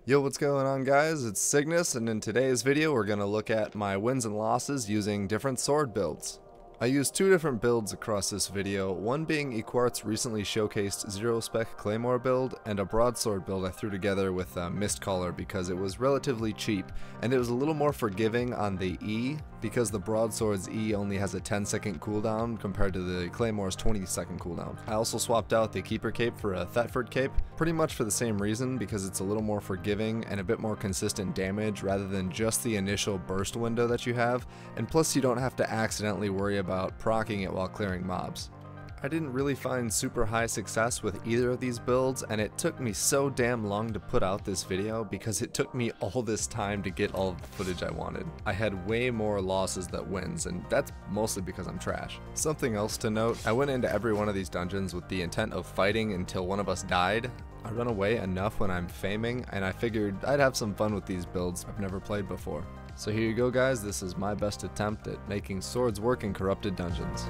Yo, what's going on, guys? It's Cygnus, and in today's video we're going to look at my wins and losses using different sword builds. I used two different builds across this video, one being Equart's recently showcased Zero Spec Claymore build, and a broadsword build I threw together with Mistcaller because it was relatively cheap, and it was a little more forgiving on the E, because the broadsword's E only has a 10-second cooldown compared to the Claymore's 20-second cooldown. I also swapped out the Keeper Cape for a Thetford Cape, pretty much for the same reason, because it's a little more forgiving and a bit more consistent damage rather than just the initial burst window that you have, and plus you don't have to accidentally worry about proccing it while clearing mobs. I didn't really find super high success with either of these builds, and it took me so damn long to put out this video because it took me all this time to get all of the footage I wanted. I had way more losses than wins, and that's mostly because I'm trash. Something else to note, I went into every one of these dungeons with the intent of fighting until one of us died. I run away enough when I'm faming, and I figured I'd have some fun with these builds I've never played before. So here you go, guys, this is my best attempt at making swords work in corrupted dungeons.